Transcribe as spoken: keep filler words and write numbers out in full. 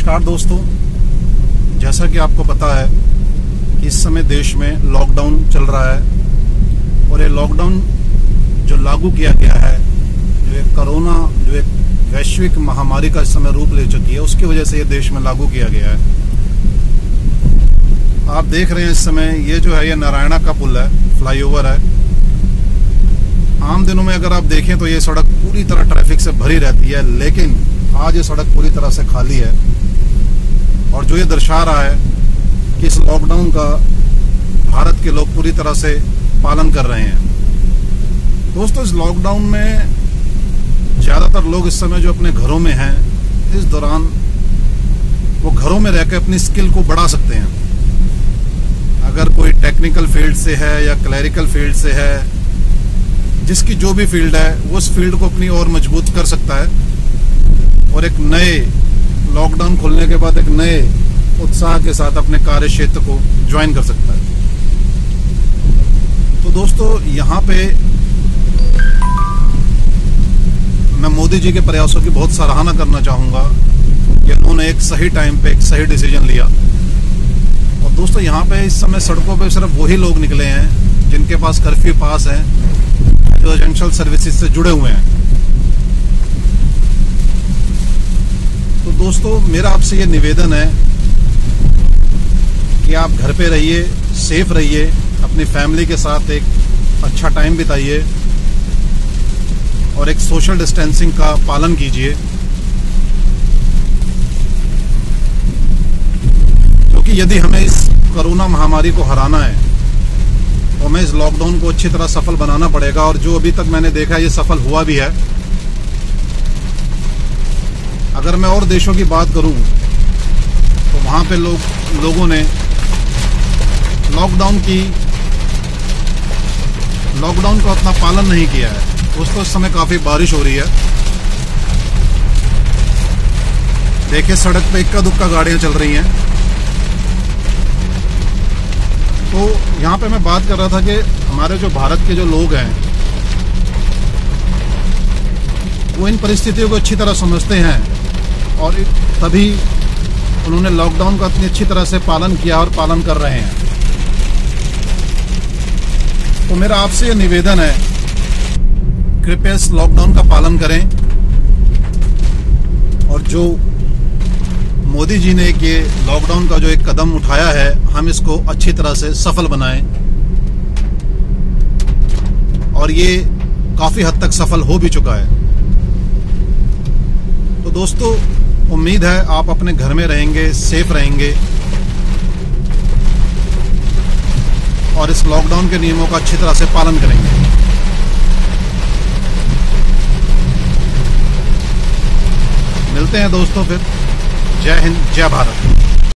नमस्कार दोस्तों, जैसा कि आपको पता है कि इस समय देश में लॉकडाउन चल रहा है और ये लॉकडाउन जो लागू किया गया है, जो एक कोरोना जो एक वैश्विक महामारी का इस समय रूप ले चुकी है, उसकी वजह से ये देश में लागू किया गया है। आप देख रहे हैं इस समय ये जो है ये नारायणा का पुल है, फ्लाईओवर है। आम दिनों में अगर आप देखें तो ये सड़क पूरी तरह ट्रैफिक से भरी रहती है, लेकिन आज ये सड़क पूरी तरह से खाली है और जो ये दर्शा रहा है कि इस लॉकडाउन का भारत के लोग पूरी तरह से पालन कर रहे हैं। दोस्तों, इस लॉकडाउन में ज़्यादातर लोग इस समय जो अपने घरों में हैं, इस दौरान वो घरों में रहकर अपनी स्किल को बढ़ा सकते हैं। अगर कोई टेक्निकल फील्ड से है या क्लरिकल फील्ड से है, जिसकी जो भी फील्ड है वो उस फील्ड को अपनी और मजबूत कर सकता है और एक नए लॉकडाउन खुलने के बाद एक नए उत्साह के साथ अपने कार्य क्षेत्र को ज्वाइन कर सकता है। तो दोस्तों, यहाँ पे मैं मोदी जी के प्रयासों की बहुत सराहना करना चाहूँगा कि उन्होंने एक सही टाइम पे एक सही डिसीजन लिया। और दोस्तों, यहाँ पे इस समय सड़कों पे सिर्फ वही लोग निकले हैं जिनके पास कर्फ्यू पास है, जो एसेंशियल सर्विसेज से जुड़े हुए हैं। तो दोस्तों, मेरा आपसे ये निवेदन है कि आप घर पे रहिए, सेफ रहिए, अपनी फैमिली के साथ एक अच्छा टाइम बिताइए और एक सोशल डिस्टेंसिंग का पालन कीजिए, क्योंकि यदि हमें इस कोरोना महामारी को हराना है तो हमें इस लॉकडाउन को अच्छी तरह सफल बनाना पड़ेगा। और जो अभी तक मैंने देखा ये सफल हुआ भी है। अगर मैं और देशों की बात करूं तो वहां पे लोग लोगों ने लॉकडाउन की लॉकडाउन का अपना पालन नहीं किया है। दोस्तों, इस समय काफी बारिश हो रही है। देखिए, सड़क पे इक्का दुक्का गाड़ियां चल रही हैं। तो यहाँ पे मैं बात कर रहा था कि हमारे जो भारत के जो लोग हैं वो इन परिस्थितियों को अच्छी तरह समझते हैं और तभी उन्होंने लॉकडाउन का इतनी अच्छी तरह से पालन किया और पालन कर रहे हैं। तो मेरा आपसे ये निवेदन है, कृपया इस लॉकडाउन का पालन करें और जो मोदी जी ने ये लॉकडाउन का जो एक कदम उठाया है, हम इसको अच्छी तरह से सफल बनाएं। और ये काफी हद तक सफल हो भी चुका है। तो दोस्तों, उम्मीद है आप अपने घर में रहेंगे, सेफ रहेंगे और इस लॉकडाउन के नियमों का अच्छी तरह से पालन करेंगे। मिलते हैं दोस्तों फिर। जय हिंद, जय भारत।